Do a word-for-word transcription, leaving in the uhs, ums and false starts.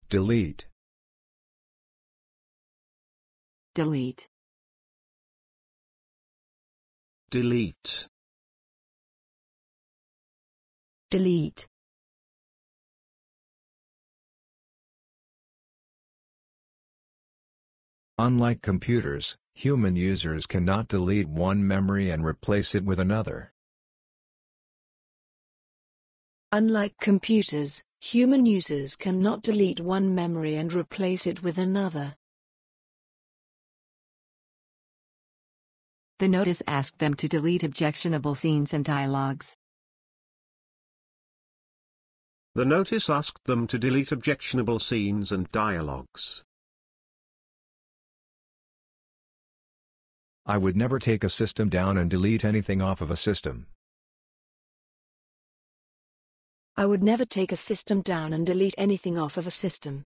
Delete. Delete. Delete. Delete. Unlike computers, human users cannot delete one memory and replace it with another. Unlike computers, human users cannot delete one memory and replace it with another. The notice asked them to delete objectionable scenes and dialogues. The notice asked them to delete objectionable scenes and dialogues. I would never take a system down and delete anything off of a system. I would never take a system down and delete anything off of a system.